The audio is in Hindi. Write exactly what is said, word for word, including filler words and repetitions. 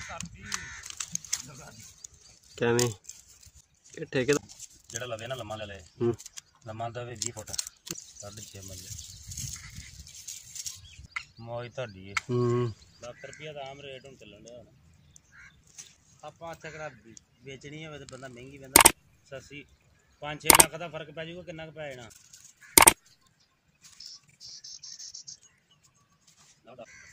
कैवें ये ठेके जेड़ा लवे ना लम्मा ले ले लम्मा दा वी बीस फुट साढ़े छे मरले मौज तुहाडी है दस रुपया दा आम रेट हुण चलन दिया आपां अच्छा करा बेचनी होवे ते बंदा महंगी वेंदा सस्ती पाँच छे लाख दा फर्क पै जाऊगा किन्ना पै जाना